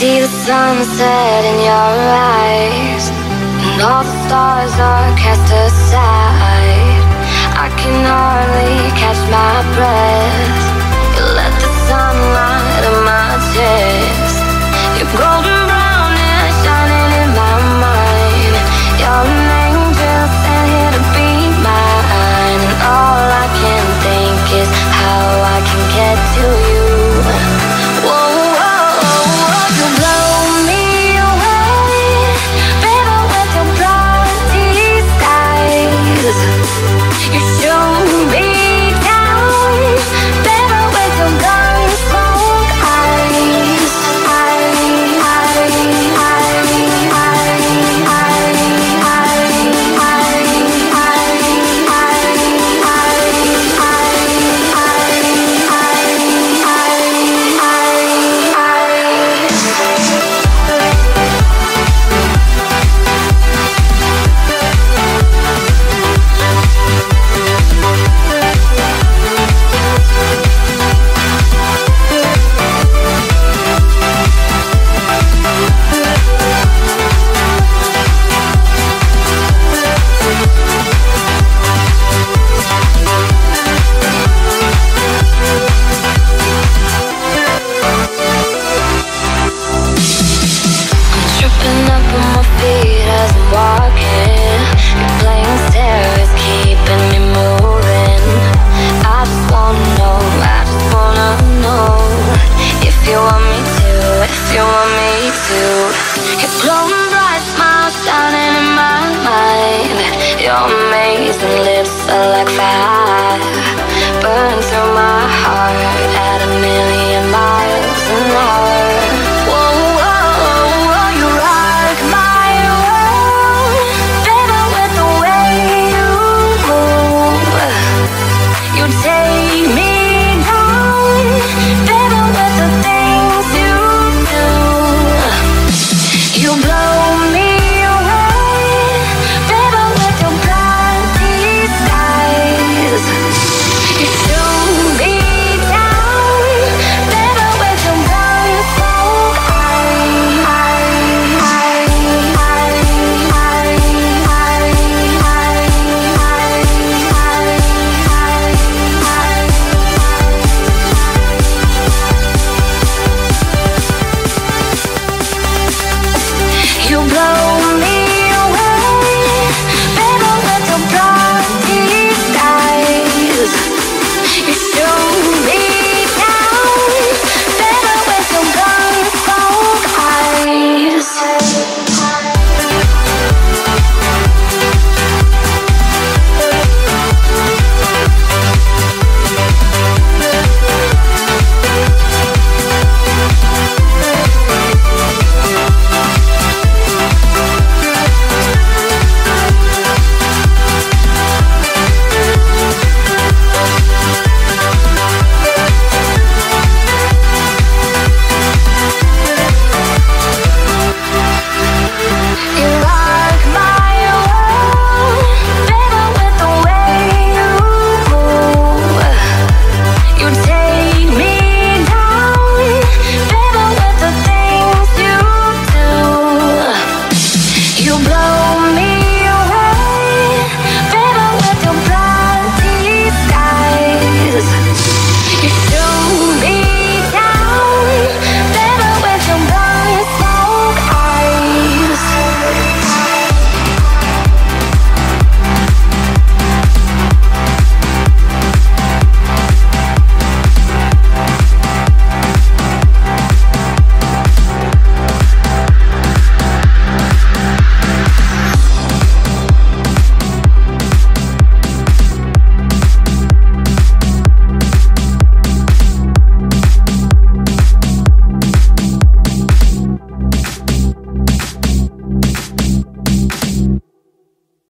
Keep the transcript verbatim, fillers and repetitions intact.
See the sunset in your eyes, and all the stars are cast aside. I can hardly catch my breath. You let the sunlight of my chest. You're golden brown and shining in my mind. You're an angel sent here to be mine, and all I can think is how I can get to you. You shoot me down, better with your gun smoke eyes. I, I, I, I, I, your amazing lips are like fire, burn through my heart at a million